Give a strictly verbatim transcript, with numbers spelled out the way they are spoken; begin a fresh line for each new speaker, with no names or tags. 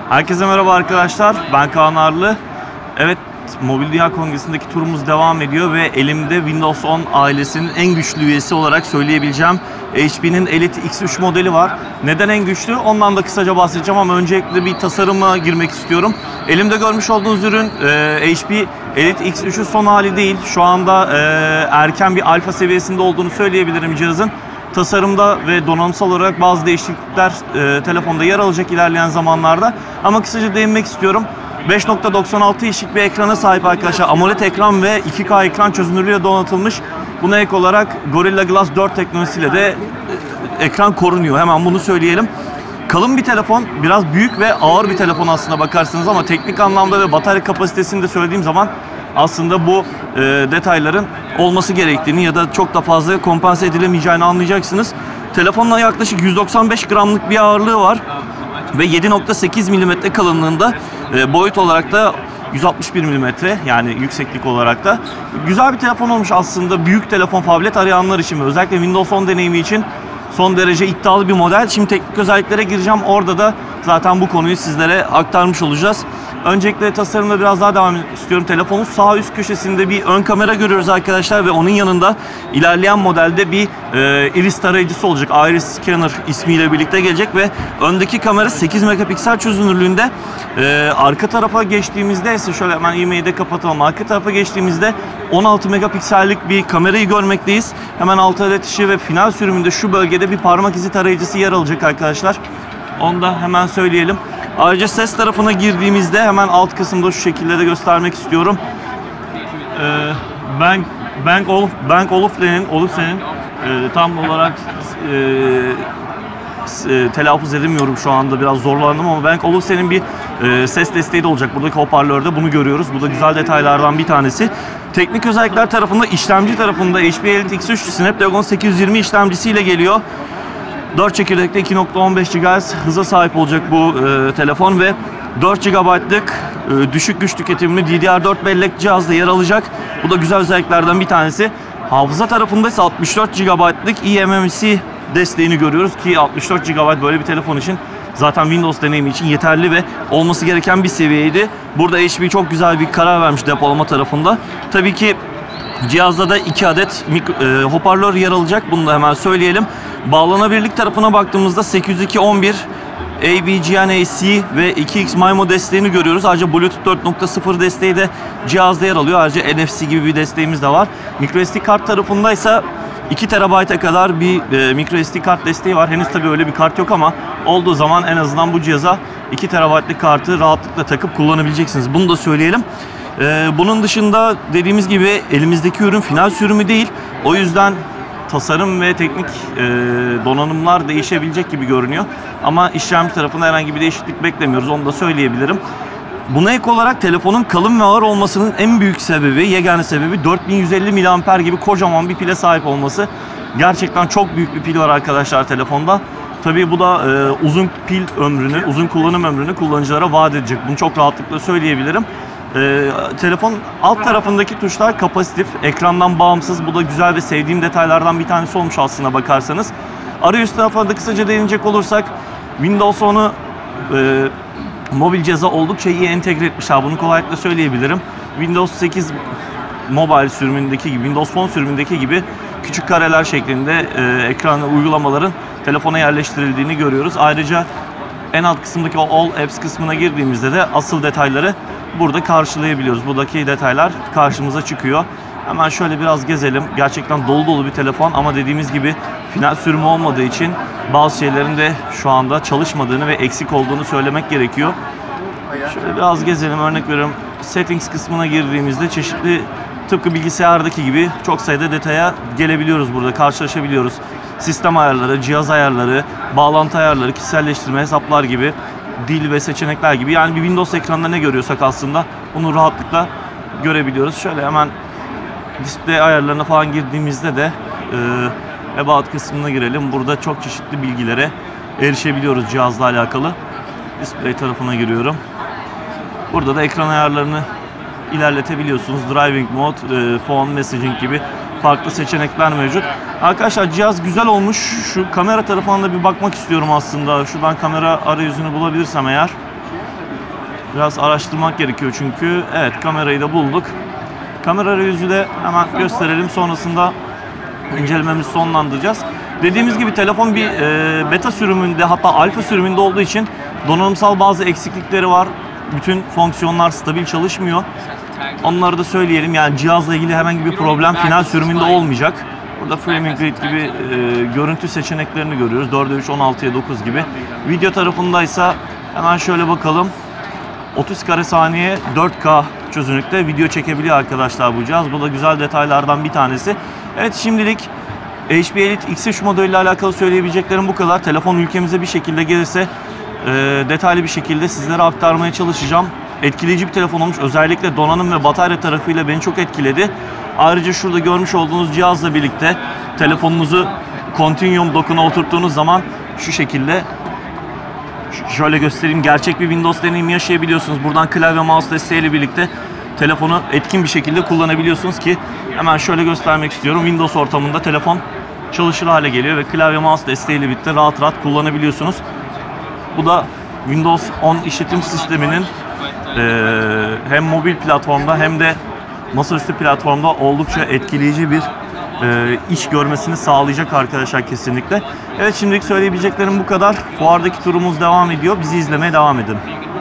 Herkese merhaba arkadaşlar, ben Kaan Arlı. Evet, Mobil Dünya Kongresi'ndeki turumuz devam ediyor ve elimde Windows on ailesinin en güçlü üyesi olarak söyleyebileceğim H P'nin Elite X üç modeli var. Neden en güçlü? Ondan da kısaca bahsedeceğim ama öncelikle bir tasarıma girmek istiyorum. Elimde görmüş olduğunuz ürün e, H P Elite X üçün son hali değil. Şu anda e, erken bir alfa seviyesinde olduğunu söyleyebilirim cihazın. Tasarımda ve donanımsal olarak bazı değişiklikler e, telefonda yer alacak ilerleyen zamanlarda. Ama kısaca değinmek istiyorum. beş nokta doksan altı inçlik bir ekrana sahip arkadaşlar. AMOLED ekran ve iki K ekran çözünürlüğüyle donatılmış. Buna ek olarak Gorilla Glass dört teknolojisiyle de ekran korunuyor. Hemen bunu söyleyelim. Kalın bir telefon, biraz büyük ve ağır bir telefon aslında bakarsanız ama teknik anlamda ve batarya kapasitesini de söylediğim zaman aslında bu e, detayların olması gerektiğini ya da çok da fazla kompanse edilemeyeceğini anlayacaksınız. Telefonla yaklaşık yüz doksan beş gramlık bir ağırlığı var ve yedi nokta sekiz milimetre kalınlığında, e, boyut olarak da yüz altmış bir milimetre, yani yükseklik olarak da güzel bir telefon olmuş aslında. Büyük telefon, tablet arayanlar için ve özellikle Windows on deneyimi için son derece iddialı bir model. Şimdi teknik özelliklere gireceğim. Orada da zaten bu konuyu sizlere aktarmış olacağız. Öncelikle tasarımda biraz daha devam istiyorum. Telefonun sağ üst köşesinde bir ön kamera görüyoruz arkadaşlar ve onun yanında ilerleyen modelde bir e, iris tarayıcısı olacak. Iris Scanner ismiyle birlikte gelecek ve öndeki kamera sekiz megapiksel çözünürlüğünde. E, arka tarafa geçtiğimizde ise şöyle hemen e-mail'i de kapatalım. Arka tarafa geçtiğimizde on altı megapiksellik bir kamerayı görmekteyiz. Hemen alt adet ışığı ve final sürümünde şu bölgede bir parmak izi tarayıcısı yer alacak arkadaşlar. Onu da hemen söyleyelim. Ayrıca ses tarafına girdiğimizde hemen alt kısımda şu şekilde de göstermek istiyorum. Ee, Bank Bank Oluf Bank Olufsen'in Olufsen'in e, tam olarak e, e, telaffuz edemiyorum şu anda, biraz zorlandım ama Bank Olufsen'in bir e, ses desteği de olacak. Buradaki hoparlörde bunu görüyoruz. Bu da güzel detaylardan bir tanesi. Teknik özellikler tarafında, işlemci tarafında H P Elite X üç Snapdragon sekiz yüz yirmi işlemcisiyle geliyor. dört çekirdekli iki nokta on beş gigahertz hıza sahip olacak bu e, telefon ve dört gigabaytlık e, düşük güç tüketimli D D R dört bellek cihazda yer alacak. Bu da güzel özelliklerden bir tanesi. Hafıza tarafında ise altmış dört gigabaytlık e M M C desteğini görüyoruz ki altmış dört gigabayt böyle bir telefon için zaten Windows deneyimi için yeterli ve olması gereken bir seviyeydi. Burada H P çok güzel bir karar vermiş depolama tarafında. Tabii ki cihazda da iki adet mikro, e, hoparlör yer alacak. Bunu da hemen söyleyelim. Bağlanabilirlik tarafına baktığımızda sekiz yüz iki nokta on bir A B G N A C ve iki X MIMO desteğini görüyoruz. Ayrıca Bluetooth dört nokta sıfır desteği de cihazda yer alıyor. Ayrıca N F C gibi bir desteğimiz de var. microSD kart tarafındaysa iki terabayta kadar bir e, microSD kart desteği var. Henüz tabii öyle bir kart yok ama olduğu zaman en azından bu cihaza iki terabaytlık kartı rahatlıkla takıp kullanabileceksiniz. Bunu da söyleyelim. Ee, bunun dışında dediğimiz gibi elimizdeki ürün final sürümü değil. O yüzden tasarım ve teknik e, donanımlar değişebilecek gibi görünüyor. Ama işlemci tarafında herhangi bir değişiklik beklemiyoruz. Onu da söyleyebilirim. Buna ek olarak telefonun kalın ve ağır olmasının en büyük sebebi, yegane sebebi dört bin yüz elli miliamper gibi kocaman bir pile sahip olması. Gerçekten çok büyük bir pil var arkadaşlar telefonda. Tabii bu da e, uzun pil ömrünü, uzun kullanım ömrünü kullanıcılara vaat edecek. Bunu çok rahatlıkla söyleyebilirim. Ee, telefon alt tarafındaki tuşlar kapasitif, ekrandan bağımsız. Bu da güzel ve sevdiğim detaylardan bir tanesi olmuş aslına bakarsanız. Arayüz tarafına da kısaca değinecek olursak Windows onu e, mobil cihaza oldukça iyi entegre etmişler. Bunu kolaylıkla söyleyebilirim. Windows sekiz Mobile sürümündeki gibi, Windows Phone sürümündeki gibi küçük kareler şeklinde e, ekran uygulamaların telefona yerleştirildiğini görüyoruz. Ayrıca en alt kısımdaki o All Apps kısmına girdiğimizde de asıl detayları burada karşılayabiliyoruz. Buradaki detaylar karşımıza çıkıyor. Hemen şöyle biraz gezelim. Gerçekten dolu dolu bir telefon ama dediğimiz gibi final sürümü olmadığı için bazı şeylerin de şu anda çalışmadığını ve eksik olduğunu söylemek gerekiyor. Şöyle biraz gezelim. Örnek veriyorum, Settings kısmına girdiğimizde çeşitli, tıpkı bilgisayardaki gibi çok sayıda detaya gelebiliyoruz burada, karşılaşabiliyoruz. Sistem ayarları, cihaz ayarları, bağlantı ayarları, kişiselleştirme, hesaplar gibi, dil ve seçenekler gibi. Yani bir Windows ekranında ne görüyorsak aslında onu rahatlıkla görebiliyoruz. Şöyle hemen display ayarlarına falan girdiğimizde de e, About kısmına girelim. Burada çok çeşitli bilgilere erişebiliyoruz cihazla alakalı. Display tarafına giriyorum. Burada da ekran ayarlarını ilerletebiliyorsunuz. Driving mode, e, phone messaging gibi farklı seçenekler mevcut. Arkadaşlar cihaz güzel olmuş. Şu kamera tarafına da bir bakmak istiyorum aslında. Şuradan kamera arayüzünü bulabilirsem eğer. Biraz araştırmak gerekiyor çünkü. Evet, kamerayı da bulduk. Kamera arayüzü de hemen gösterelim. Sonrasında incelememizi sonlandıracağız. Dediğimiz gibi telefon bir e, beta sürümünde, hatta alfa sürümünde olduğu için donanımsal bazı eksiklikleri var. Bütün fonksiyonlar stabil çalışmıyor. Onları da söyleyelim. Yani cihazla ilgili herhangi bir problem final sürümünde olmayacak. Burada framing rate gibi e, görüntü seçeneklerini görüyoruz. dörde üç, on altıya dokuz gibi. Video tarafındaysa hemen şöyle bakalım. otuz kare saniye dört K çözünürlükte video çekebiliyor arkadaşlar bu cihaz. Bu da güzel detaylardan bir tanesi. Evet, şimdilik H P Elite X üç modeliyle alakalı söyleyebileceklerim bu kadar. Telefon ülkemize bir şekilde gelirse e, detaylı bir şekilde sizlere aktarmaya çalışacağım. Etkileyici bir telefon olmuş. Özellikle donanım ve batarya tarafıyla beni çok etkiledi. Ayrıca şurada görmüş olduğunuz cihazla birlikte telefonunuzu Continuum dockuna oturttuğunuz zaman şu şekilde, şöyle göstereyim, gerçek bir Windows deneyimi yaşayabiliyorsunuz. Buradan klavye mouse desteğiyle birlikte telefonu etkin bir şekilde kullanabiliyorsunuz ki hemen şöyle göstermek istiyorum. Windows ortamında telefon çalışır hale geliyor ve klavye mouse desteğiyle birlikte rahat rahat kullanabiliyorsunuz. Bu da Windows on işletim sisteminin e, hem mobil platformda hem de masaüstü platformda oldukça etkileyici bir e, iş görmesini sağlayacak arkadaşlar kesinlikle. Evet, şimdilik söyleyebileceklerim bu kadar. Fuardaki turumuz devam ediyor. Bizi izlemeye devam edin.